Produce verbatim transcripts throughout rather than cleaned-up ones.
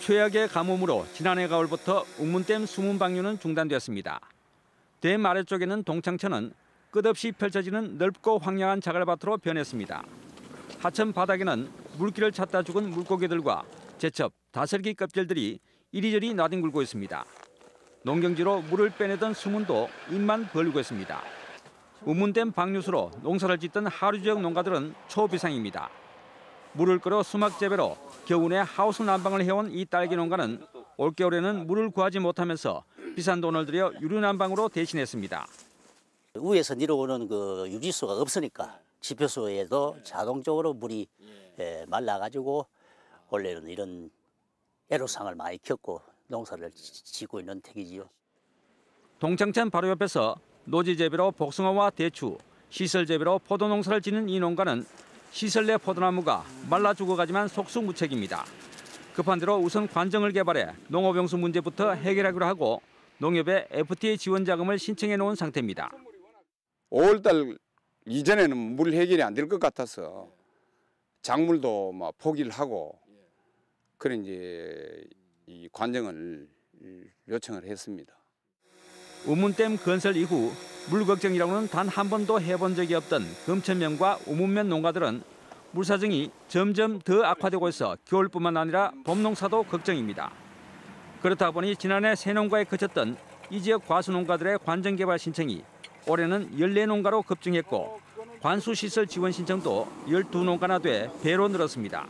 최악의 가뭄으로 지난해 가을부터 웅문댐 수문 방류는 중단됐습니다. 댐 아래쪽에는 동창천은 끝없이 펼쳐지는 넓고 황량한 자갈밭으로 변했습니다. 하천 바닥에는 물기를 찾다 죽은 물고기들과 제첩, 다슬기 껍질들이 이리저리 나뒹굴고 있습니다. 농경지로 물을 빼내던 수문도 입만 벌리고 있습니다. 웅문댐 방류수로 농사를 짓던 하류 지역 농가들은 초비상입니다. 물을 끌어 수막 재배로 겨우내 하우스 난방을 해온 이 딸기 농가는 올겨울에는 물을 구하지 못하면서 비싼 돈을 들여 유류 난방으로 대신했습니다. 위에서 내려오는 그 유지수가 없으니까 지표소에도 자동적으로 물이 말라가지고 원래는 이런 애로사항을 많이 겪고 농사를 짓고 있는 택이지요. 동창천 바로 옆에서 노지 재배로 복숭아와 대추, 시설 재배로 포도 농사를 짓는 이 농가는 시설 내 포도나무가 말라 죽어가지만 속수무책입니다. 급한 대로 우선 관정을 개발해 농업용수 문제부터 해결하기로 하고 농협에 에프티에이 지원 자금을 신청해 놓은 상태입니다. 오월달 이전에는 물 해결이 안 될 것 같아서 작물도 막 포기를 하고 그런 이제 이 관정을 요청을 했습니다. 웅문댐 건설 이후 물 걱정이라고는 단 한 번도 해본 적이 없던 금천면과 우문면 농가들은 물 사정이 점점 더 악화되고 있어 겨울뿐만 아니라 봄농사도 걱정입니다. 그렇다 보니 지난해 새 농가에 그쳤던 이 지역 과수 농가들의 관정 개발 신청이 올해는 열네 농가로 급증했고 관수시설 지원 신청도 열두 농가나 돼 배로 늘었습니다.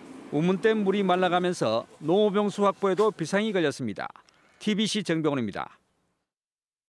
웅문댐 물이 말라가면서 농업용수 확보에도 비상이 걸렸습니다. 티비씨 정병훈입니다.